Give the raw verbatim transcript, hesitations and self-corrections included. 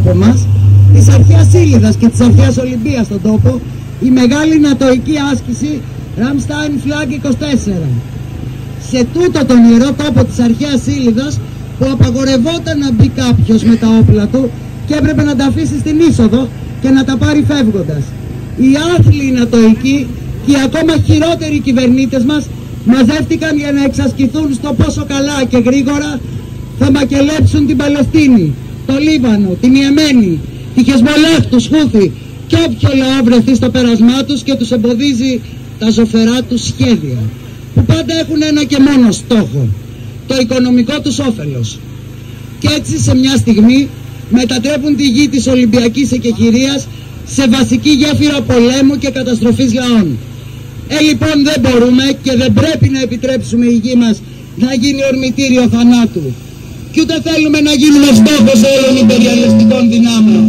τόπο μας, της αρχαίας Ήλιδας και της αρχαίας Ολυμπίας στον τόπο, η μεγάλη νατοϊκή άσκηση Ramstein Flag είκοσι τέσσερα. Σε τούτο τον ιερό τόπο της αρχαίας Ήλιδας, που απαγορευόταν να μπει κάποιος με τα όπλα του και έπρεπε να τα αφήσει στην είσοδο και να τα πάρει φεύγοντας. Οι άθλοι νατοικοί και οι ακόμα χειρότεροι κυβερνήτες μας μαζεύτηκαν για να εξασκηθούν στο πόσο καλά και γρήγορα θα μακελέψουν την Παλαιστίνη, το Λίβανο, την Ιεμένη, τη Χεσμολάχ, τους Χούθη και όποιο λαό βρεθεί στο πέρασμά τους και τους εμποδίζει τα ζωφερά τους σχέδια, που πάντα έχουν ένα και μόνο στόχο, το οικονομικό τους όφελος. Και έτσι σε μια στιγμή μετατρέπουν τη γη της Ολυμπιακής εκεχηρίας σε βασική γέφυρα πολέμου και καταστροφής λαών. Ε, λοιπόν, δεν μπορούμε και δεν πρέπει να επιτρέψουμε η γη μας να γίνει ορμητήριο θανάτου. Και ούτε θέλουμε να γίνουμε στόχος όλων υπεριαλιστικών